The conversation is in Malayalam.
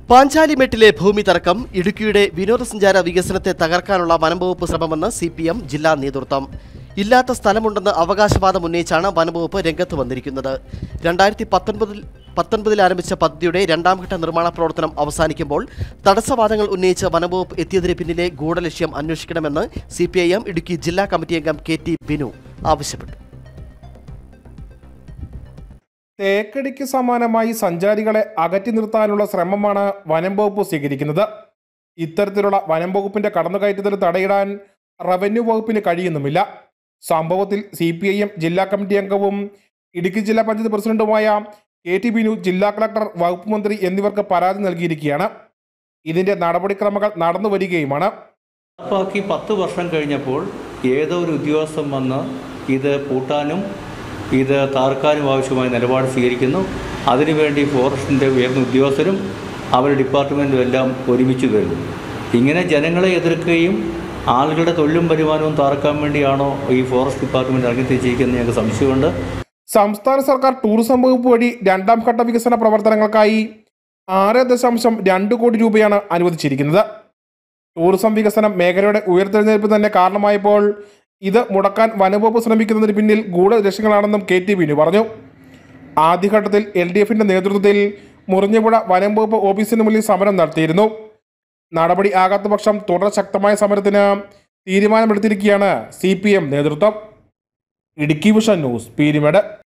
പാഞ്ചാലിമേട്ടിലെ ഭൂമി തർക്കം ഇടുക്കിയുടെ വിനോദസഞ്ചാര വികസനത്തെ തകർക്കാനുള്ള വനംവകുപ്പ് ശ്രമമെന്ന് CPM ജില്ലാ നേതൃത്വം. ഇല്ലാത്ത സ്ഥലമുണ്ടെന്ന് അവകാശവാദം ഉന്നയിച്ചാണ് വനംവകുപ്പ് രംഗത്ത് വന്നിരിക്കുന്നത്. 2019 ആരംഭിച്ച പദ്ധതിയുടെ രണ്ടാം ഘട്ട നിർമ്മാണ പ്രവർത്തനം അവസാനിക്കുമ്പോൾ തടസ്സവാദങ്ങൾ ഉന്നയിച്ച് വനംവകുപ്പ് എത്തിയതിന് പിന്നിലെ ഗൂഢലക്ഷ്യം അന്വേഷിക്കണമെന്ന് CPIM ഇടുക്കി ജില്ലാ കമ്മിറ്റി അംഗം KT ബിനു ആവശ്യപ്പെട്ടു. തേക്കടിക്ക് സമാനമായി സഞ്ചാരികളെ അകറ്റി നിർത്താനുള്ള ശ്രമമാണ് വനംവകുപ്പ് സ്വീകരിക്കുന്നത്. ഇത്തരത്തിലുള്ള വനംവകുപ്പിന്റെ കടന്നുകയറ്റത്തിന് തടയിടാൻ റവന്യൂ വകുപ്പിന് കഴിയുന്നുമില്ല. സംഭവത്തിൽ CPIM ജില്ലാ കമ്മിറ്റി അംഗവും ഇടുക്കി ജില്ലാ പഞ്ചായത്ത് പ്രസിഡന്റുമായ KT ബിനു, ജില്ലാ കളക്ടർ, വകുപ്പ് മന്ത്രി എന്നിവർക്ക് പരാതി നൽകിയിരിക്കുകയാണ്. ഇതിന്റെ നടപടിക്രമങ്ങൾ നടന്നു വരികയുമാണ്. 10 വർഷം കഴിഞ്ഞപ്പോൾ ഏതോ ഒരു ഉദ്യോഗസ്ഥൻ വന്ന് ഇത് പൂട്ടാനും ഇത് താർക്കാനും ആവശ്യമായ നിലപാട് സ്വീകരിക്കുന്നു. അതിനുവേണ്ടി ഫോറസ്റ്റിൻ്റെ ഉയർന്ന ഉദ്യോഗസ്ഥരും അവരുടെ ഡിപ്പാർട്ട്മെൻറ്റും എല്ലാം ഒരുമിച്ച് വരുന്നു. ഇങ്ങനെ ജനങ്ങളെ എതിർക്കുകയും ആളുകളുടെ തൊഴിലും വരുമാനവും താർക്കാൻ വേണ്ടിയാണോ ഈ ഫോറസ്റ്റ് ഡിപ്പാർട്ട്മെൻറ്റ് ഇറങ്ങിത്തിരിച്ചിരിക്കുന്നത് ഞങ്ങൾക്ക് സംശയമുണ്ട്. സംസ്ഥാന സർക്കാർ ടൂറിസം വകുപ്പ് വഴി രണ്ടാം ഘട്ട വികസന പ്രവർത്തനങ്ങൾക്കായി 6.2 കോടി രൂപയാണ് അനുവദിച്ചിരിക്കുന്നത്. ടൂറിസം വികസനം മേഖലയുടെ ഉയർത്തെഴുന്നേൽപ്പ് തന്നെ കാരണമായപ്പോൾ ഇത് മുടക്കാൻ വനംവകുപ്പ് ശ്രമിക്കുന്നതിന് പിന്നിൽ ഗൂഢലക്ഷ്യങ്ങളാണെന്നും KT ബിനു പറഞ്ഞു. ആദ്യഘട്ടത്തിൽ LDFന്റെ നേതൃത്വത്തിൽ മുറിഞ്ഞപുഴ വനംവകുപ്പ് ഓഫീസിന് മുന്നിൽ സമരം നടത്തിയിരുന്നു. നടപടി ആകാത്ത പക്ഷം തുടർ ശക്തമായ സമരത്തിന് തീരുമാനമെടുത്തിരിക്കുകയാണ് CPM നേതൃത്വം. Idukki vision news, Peermade.